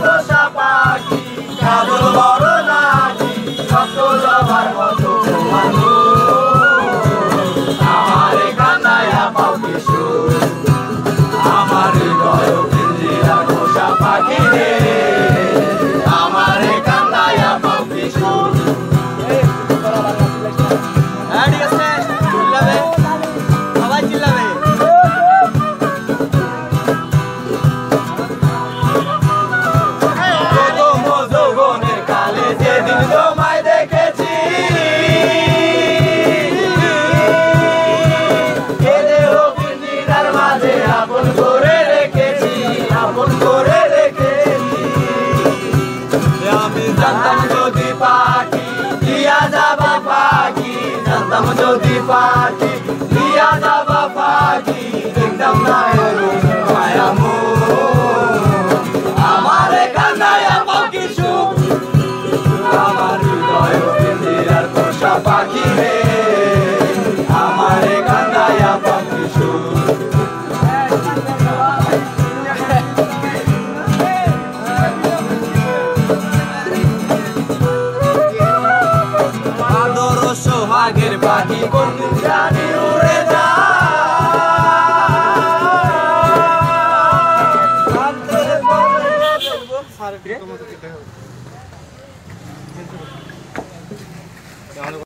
পোষা পাখি কাজল বড় নাকি কত যাবার মতো আমারে কান্দায়া পাও কিশোর আমার হৃদয় পিঞ্জিরার পোষা পাখি রে আমারে কান্দায়া পাও কিশোর ঠিক আছে চিল্লাবে সবাই চিল্লাবে যৌবনের কালে যেদিন তোমায় দেখেছি এ দেহ পিঞ্জিরার মাঝে আপন করে রেখেছি আপন করে রেখেছি আমি জানতাম যদি পাখি দিয়া যাবা পাখি জানতাম যদি পাখি দিয়া যাবা পাখি দেখতাম না এরকম মায়া আমারে কান্দায়া পাও কি সুখ আমার হৃদয় পিঞ্জিরার পোষা পাখি রে আমারে কান্দায়া পাও কি সুখ আদর সোহাগের পাখি কোন জানি উড়ে যায়